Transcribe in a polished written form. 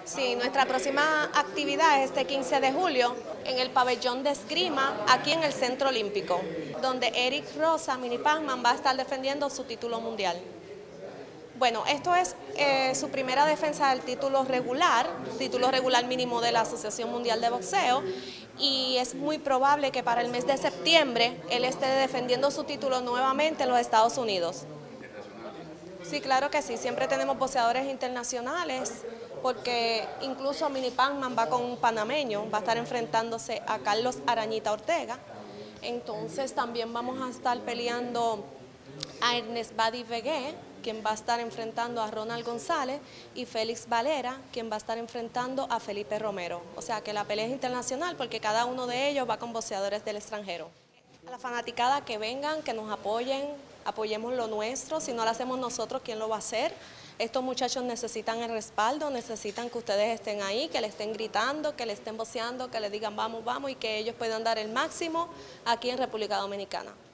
Sí, nuestra próxima actividad es este 15 de julio en el pabellón de esgrima, aquí en el Centro Olímpico, donde Eric Rosa, Mini Pacman, va a estar defendiendo su título mundial. Bueno, esto es su primera defensa del título regular mínimo de la Asociación Mundial de Boxeo, y es muy probable que para el mes de septiembre él esté defendiendo su título nuevamente en los Estados Unidos. Sí, claro que sí, siempre tenemos boxeadores internacionales, porque incluso Mini Pacman va con un panameño, va a estar enfrentándose a Carlos Arañita Ortega. Entonces también vamos a estar peleando a Ernest Badi Vegué, quien va a estar enfrentando a Ronald González, y Félix Valera, quien va a estar enfrentando a Felipe Romero. O sea que la pelea es internacional porque cada uno de ellos va con boxeadores del extranjero. A la fanaticada que vengan, que nos apoyen, apoyemos lo nuestro. Si no lo hacemos nosotros, ¿quién lo va a hacer? Estos muchachos necesitan el respaldo, necesitan que ustedes estén ahí, que le estén gritando, que le estén voceando, que le digan vamos, vamos, y que ellos puedan dar el máximo aquí en República Dominicana.